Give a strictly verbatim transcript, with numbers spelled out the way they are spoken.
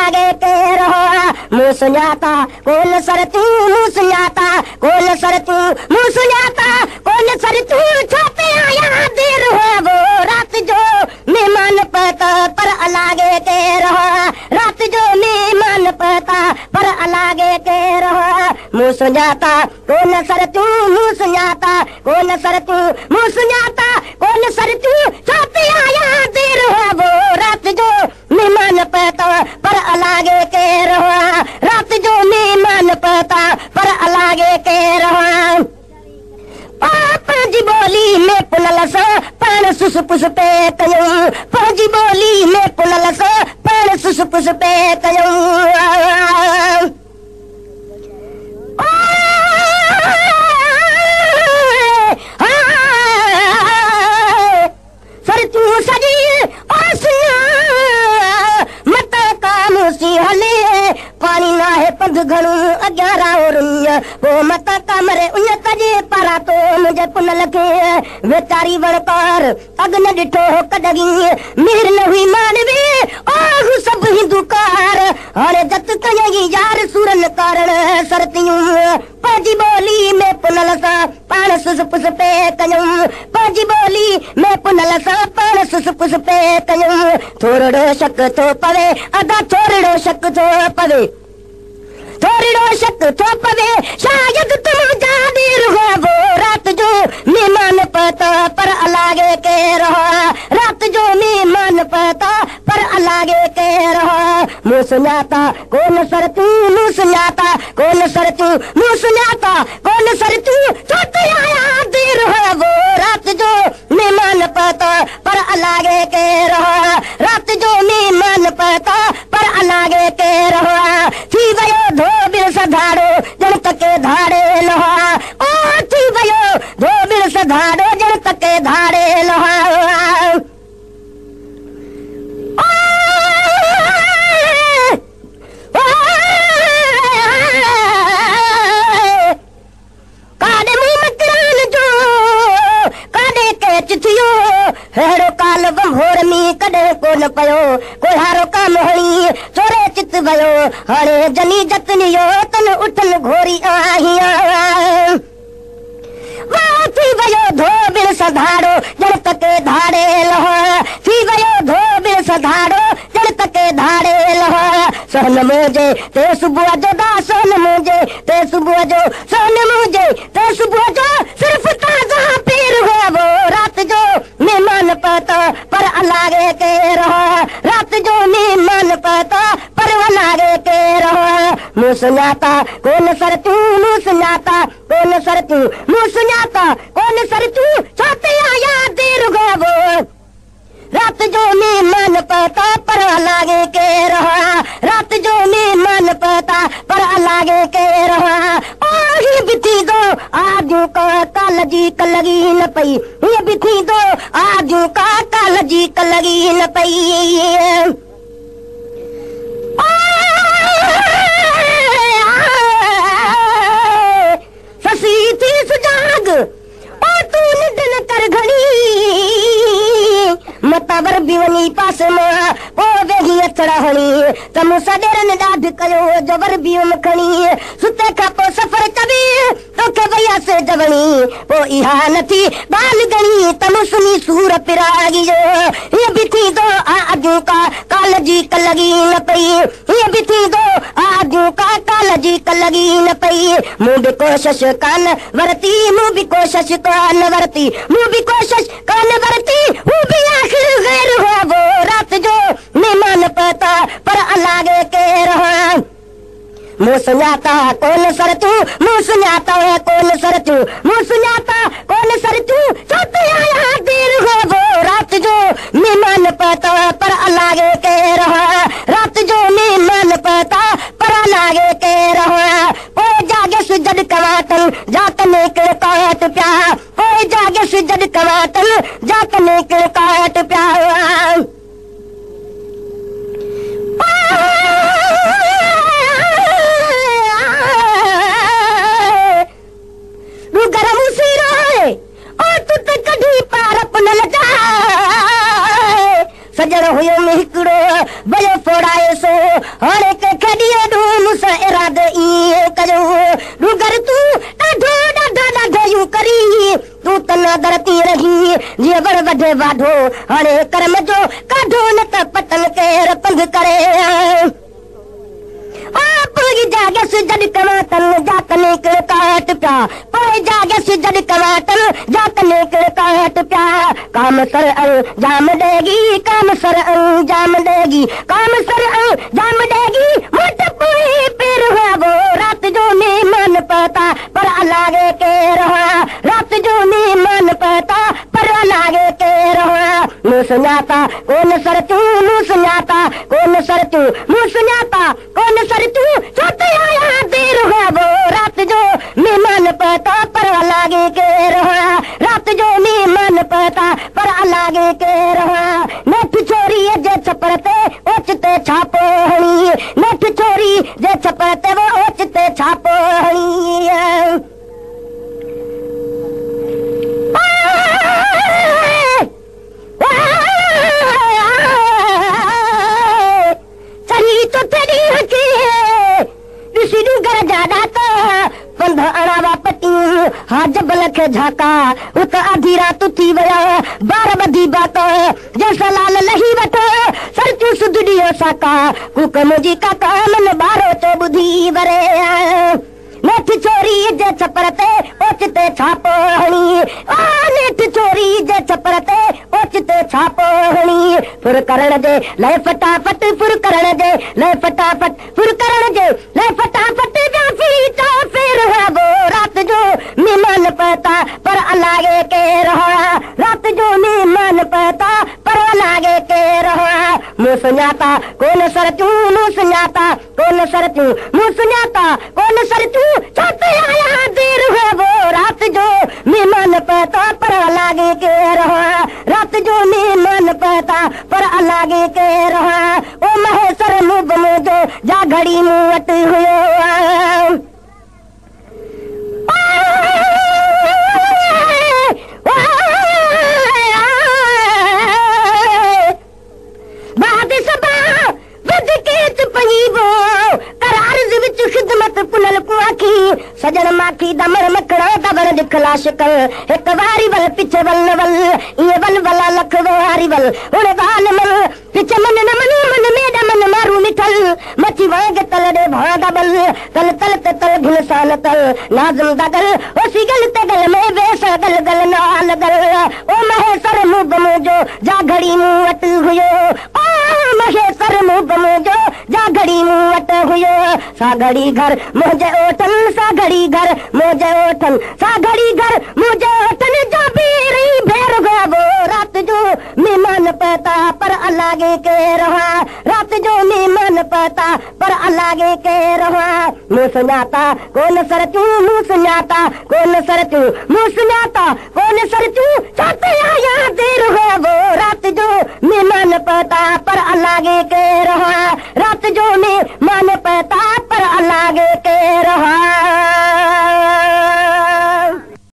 लागे के रहो मुँह सुञाता कोन सर तू मुँह सुञाता कोन सर तू मुँह सुञाता कोन सर तू छाते आया देर हो वो रात जो मेहमान पता पर अलागे के रहो रात जो मेहमान पता पर अलागे के रहो मुँह सुञाता कोन सर तू मुँह सुञाता कोन सर तू मुँह सुञाता कोन सर तू छाते आया देर हो वो रात जो मेहमान पता पर अलागे के रहो रात जो मेहमान पता पर अलागे के रहो पांजी बोली में पुनल सा पान सुस पुस पे कयूं पांजी बोली में पुनल सा पान सुस पुस पे कयूं सर तू सजी ओसिया मत काम सी हले पानी ना है पंध घणो अग्यारा और वो मत कमरे उन तजे परा तो मुझे पुन लखे वेचारी वणकार अग्न डिठो कदगी मेर न हुई मानवे आह सब हिंदुकार हरे जत कयगी यार सुरन कारण सरतियूं पांजी बोली में पुनल सा पान सुस पुस पे कयूं पांजी बोली में पुनल सा पान सुस पुस पे कयूं थोड़ो शक तो पवे अदा थोड़ो शक तो पवे थोड़ो शक तो पवे शायद तुम जादीर हो वो रात जो मेहमान पता पर अलागे के रहो रात जो मेहमान पता पर अलागे के रहो मुँह सुञाता कोन सर तू मुँह सुञाता कोन सर तू मुँह सुञाता कोन सर तू छोटे आया देर हो वो रात जो मेहमान पता पर अलागे के रहो रात जो मेहमान पता पर अलागे के रहो थी वयो धोबिल सधाड़ो जन तके धाड़े लोहा ओ थी वयो धोबिल सधाड़ो जन तके धाड़े लोहा काडे मुंह में किरान जो काडे के चिथियो हेड़ो काल बंभोर मी कदे को न पयो कोई हारो काम हणी चोरे चित भयो हरे जनी जतनियो तन उठल घोरी आहिया वाह थी भयो धोबिल सधाड़ो जन तके धाड़े लहो थी भयो धोबिल सधाड़ो जन तके धाड़े लहो सोन मुझे ते सुबह जो दा सोन मुझे ते सुबह जो सोन मुझे ते सुबह जो सिर्फ ताजा पीर हो वो रात जो मेहमान पता पर अलागे के रहो रात जो मेहमान पता पर अलागे के रहो मुँह सुञाता कोन सर तू मुँह सुञाता कोन सर तू मुँह सुञाता कोन सर तू छोटे आया देर हो वो रात जो मेहमान पता पर अलागे के रहो रात जो मेहमान पता पर अलागे के रहो ओही बिथी दो आजू का काल जी कलगी न पई ये बिथी दो आजू का काल जी कलगी न पई ससी थी सुजाग ओ तू निडन कर घड़ी मतावर बिवनी पास में ओ वेही अचड़ा हणी तमु सडेरन डाढ कयो जबर बियम खणी सुते का पो सफर कबी तो के भैया से जवनी पो इहा नथी बाल गणी तमु सुनी सूर पिरागी जो ये बिथी दो आजू का काल जी कलगी न पई ये बिथी दो आजू का काल जी कलगी न पई मुँह भी कोशिश कान वरती मुँह भी कोशिश कान वरती मुँह भी कोशिश कान वरती वो भी आखिर गैर हो वो रात जो मेहमान पता पर अलागे के रहो मुँह सुञाता कोन सर तू मुँह सुञाता कोन सर तू मुँह सुञाता कोन सर तू छोटे आया देर हो वो रात जो मेहमान पता पर अलागे के रहो रात जो मेहमान पता पर अलागे के रहो कोई जागे सुजड कवातन जात निकल काट प्या कोई जागे सुजड कवातन जात निकल काट प्या गरम सिरो और तू तो कढ़ी पार पुन लगा सजण हुयो में हिकिड़ो भयो फोड़ाए सो हाणे कंहिंखे ॾींहुं ॾूं मूंसां इराद ईअं कयो डूगर तूं ॾाढो ॾाढा ॾाढो यूं करी तूं त नादर थी रही जीअं वण वढे वाढो हाणे कर्म जो काढो न त पतन केर पंध करे जागस जड कमातन जात निकल काट प्या पोइ जागस जड कमातन जात निकल काट प्या काम सर जाम देगी काम सर जाम देगी काम सर जाम देगी मोट पूरी पेर हुआ वो रात जो नहीं मन पता पर अलागे के रहा रात जो नहीं मन पता पर अलागे के रहा मुँह सुनाता कौन सर तू मुँह सुनाता कौन सर तू मुँह सुनाता कौन सर तू आया देर हुआ वो रात जो मेहमान पता पर लागे के रहा रात जो मेहमान पता पर लागे के रहा नेठ चोरी जे छपरते ओचते छापो हणी नेठ चोरी जे छपरते वो ओचते छापो हणी चली तो तेरी हकी घर जादा तो पंध अणावा पटी हा जबल खे झाका उत आधी रात थी विया बार बधी बात जैसा लाल लही वठो सरचू सुधड़ियो साका कुक मुंहिंजी काका मन बारो तो बुधी वरे नेठ चोरी जे छपर ते ओचते छापो हणी आ नेठ चोरी जे छपर ते ओचते छापो हणी फुर करण जे लय फटाफट फुर करण जे लय फटाफट फुर करण जे लय फटाफट जाफी तो फिर है वो रात जो मेहमान पता पर अलागे के रहा रात जो मेहमान पता पर अलागे के रहा मुँह सुनाता कौन सर तू मुँह सुनाता कौन सर तू मुँह सुनाता कौन सर तू छाते आया देर है वो रात जो मेहमान पता पर अलागे के रहा रात जो मेहमान पता पर अलागे के रहा ओ महेश्वर मुँह मुझो जा घड़ी मुँह वट हुयो सजन माखी दमर मखड़ा दबर दिखला शिकल एक वारी वल पिछे वल वल ये वल वला लख वारी वल उड़े वाल मल पिछे मन न मन मन मेडा मन मारू मिठल मची वाग तल दे भादा बल तल तल ते तल घुलसान तल नाज़म दगल ओ सिगल ते गल में वेस गल गल नाल गल ओ महेश्वर मुब मुजो जा घड़ी मुंह वट हुयो ओ महेश्वर मुब मुजो जा घड़ी मुंह वट हुयो सा घड़ी घर मुझे ओठन सा घड़ी घर मुझे ओठन सा घड़ी घर मुझे ओठन जो बीरी भेर गया वो रात जो मेहमान पता पर अलागे के रहा रात जो मेहमान पता पर अलागे के रहा मुँह सुनाता कौन सर तू मुँह सुनाता कौन सर तू मुँह सुनाता कौन सर तू